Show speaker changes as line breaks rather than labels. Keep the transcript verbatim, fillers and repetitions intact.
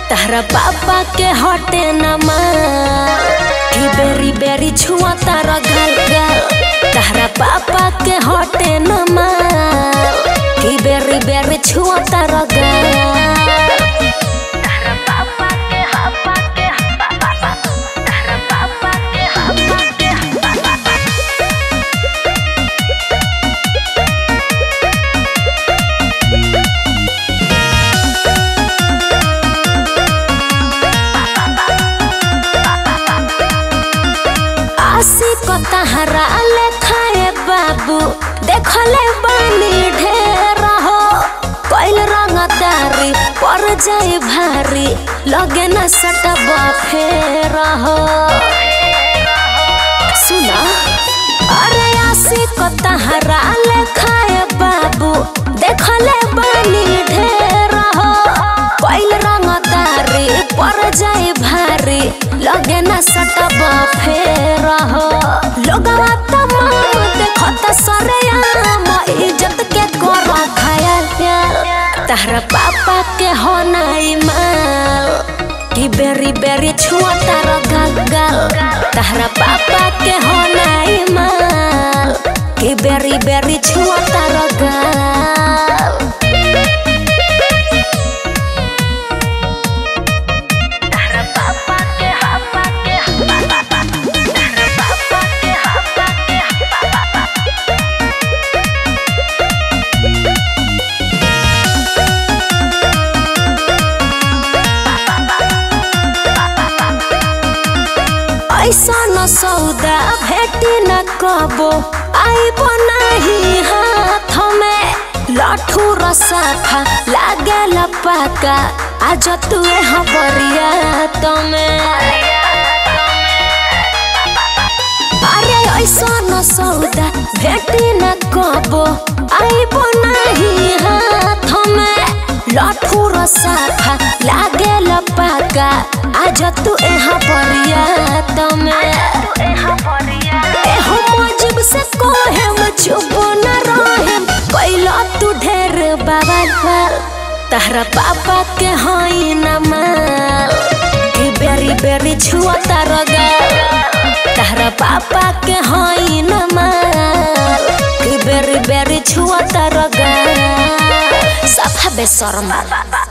तारा पापा के हटे न माल कि बेरी बेरी छुआ तारा गल गल। तारा पापा के हटे न माल कि बेरी बेरी छुआ तारा गल। तहरा ले खाए बाबू देखले बानी ढेर हो कोइल रंगदारी पर जाए भारी लगे न सटबा फेर हो। सुना अरे आसी को तहरा ले खाए बाबू देखले बानी ढेर हो कोइल रंगदारी पर जाए भारी लगे न सटबा फेर हो। लोगवा तमाम देखत सरेआम इज्जत के कर खाया तारा पापा के हो नाई माल कि बेरी बेरी छुआ तारा गल गल। तारा पापा के हो नाई माल कि बेरी बेरी छुआ तारा गल। ऐसा न सौदा भेटी न कबो आइब नहीं हाथ में लाठू रसाफा लागे लपाका आज तुए हबरिया तमें। अरे ऐसा न सौदा भेटी न कबो आइब नहीं हाथ में लाठू रसाफा लागे लपाका आज तू यहाँ बरिया तमें। एहो मौजिब से कोहेम चुप न रहेम कैला तू ढेर बवाल। तारा पापा के हई न माल कि बेरी बेरी छुआ तारा गल। तारा पापा के हई न माल कि बेरी बेरी छुआ तारा गल। सफा बेशरम।